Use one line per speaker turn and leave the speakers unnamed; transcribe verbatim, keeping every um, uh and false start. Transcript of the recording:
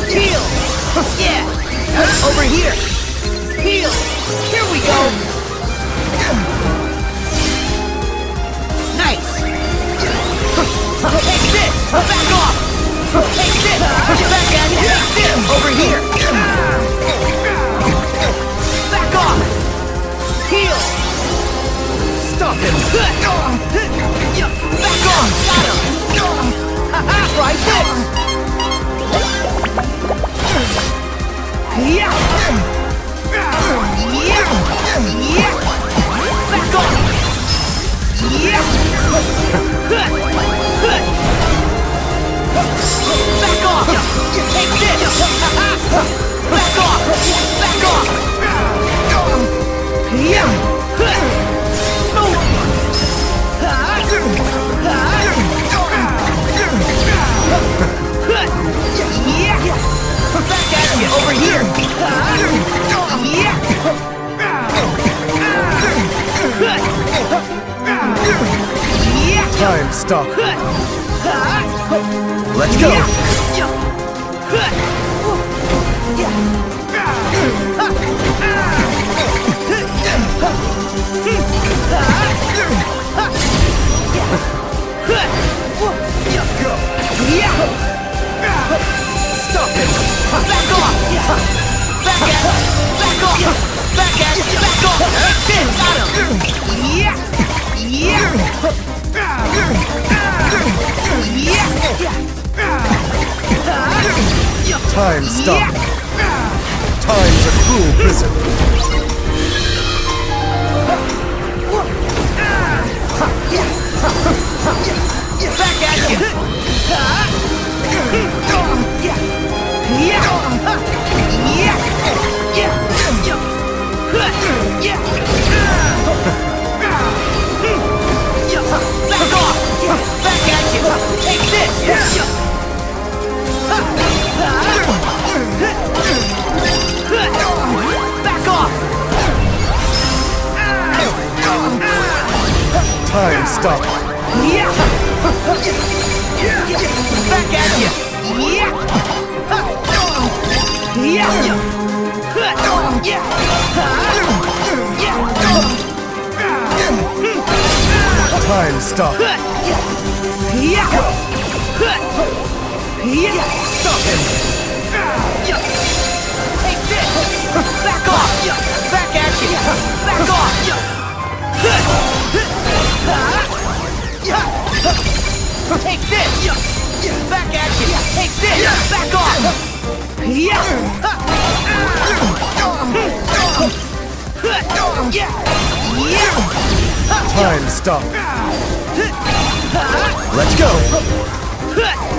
Heal! Yeah! Over here! Heal! Here we go! Nice! Take this! Back off! Take this! Back at you! Take this! Over here! Back off! Heal! Stop him! Back off! Got him! Try this! Yeah! Yeah! Yeah! Back off! Yeah! Back off! Take this! Back off! Back off! Yeah! No! Yeah! Back at you! Over here! Yeah!
Time stop. Let's go.
Stop it! Back off! Back at! Back off! Back at! Back off! That's it! Got him! Yeah! Yeah! Yeah!
Time stop. Time's a cruel prison.
Back at you! Back off! Back at you! Take this! Back off!
Time stop.
Back at you!
Time stop.
Stop him! Take this! Back off! Back at you! Back off! Take this! Back at you! Take this! Back off!
Time stop. Let's go.